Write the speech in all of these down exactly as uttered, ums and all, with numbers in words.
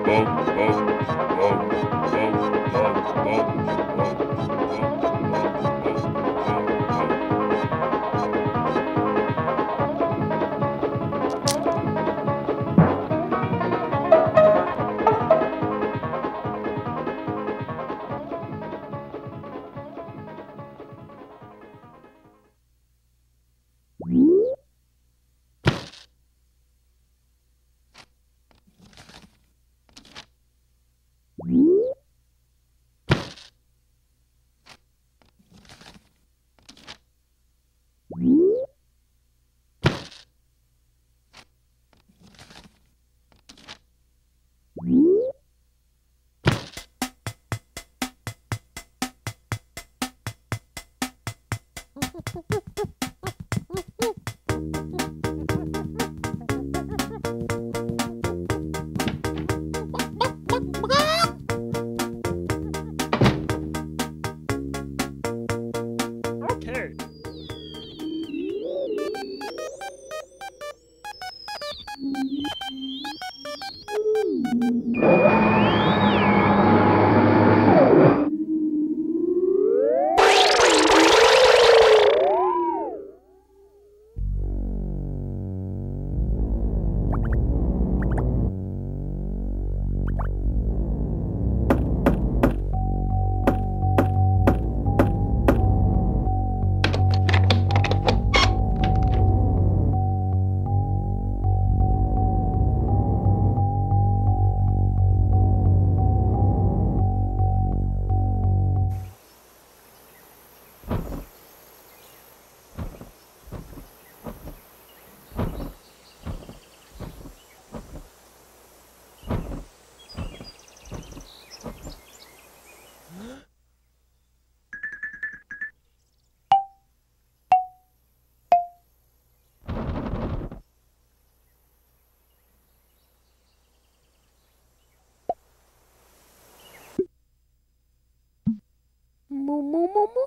Moo, moo, moo, moo.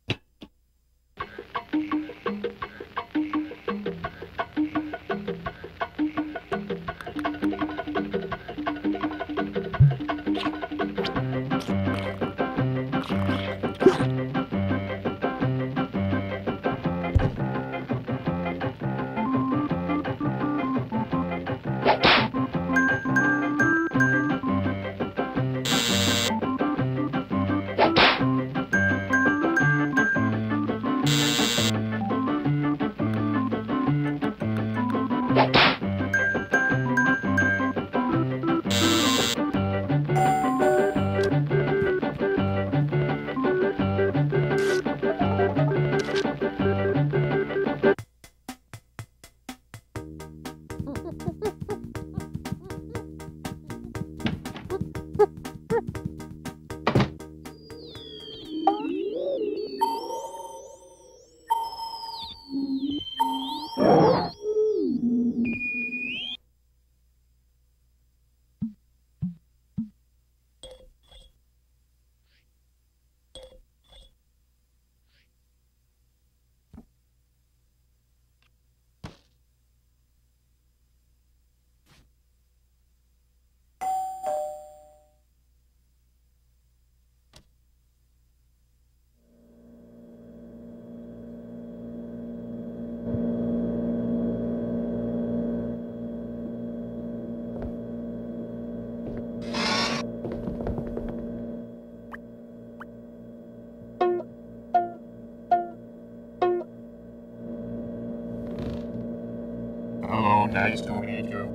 Hello, nice to meet you.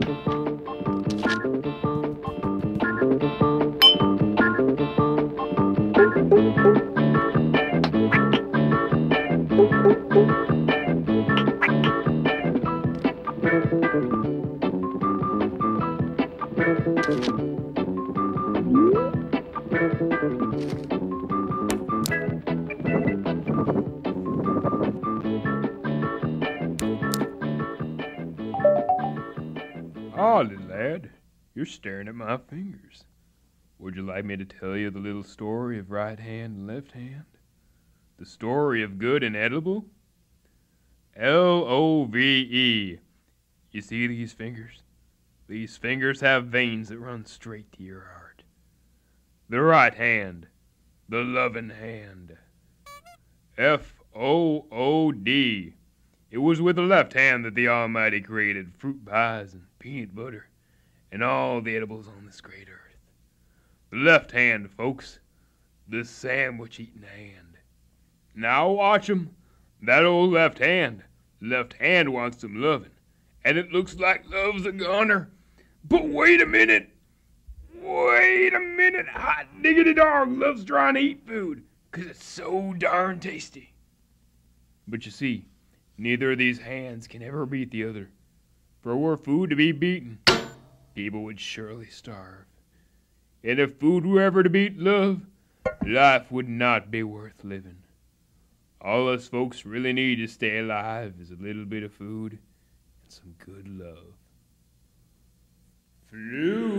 Ah, little lad, you're staring at my fingers. Would you like me to tell you the little story of right hand and left hand? The story of good and edible? L O V E. You see these fingers? These fingers have veins that run straight to your heart. The right hand, the loving hand. F O O D. It was with the left hand that the Almighty created fruit pies and peanut butter and all the edibles on this great earth. The left hand, folks. The sandwich-eating hand. Now watch 'em. That old left hand. Left hand wants some loving, and it looks like love's a goner. But wait a minute. Wait a minute. Hot diggity dog loves trying to eat food, 'cause it's so darn tasty. But you see, neither of these hands can ever beat the other. For were food to be beaten, people would surely starve. And if food were ever to beat love, life would not be worth living. All us folks really need to stay alive is a little bit of food and some good love. Flute.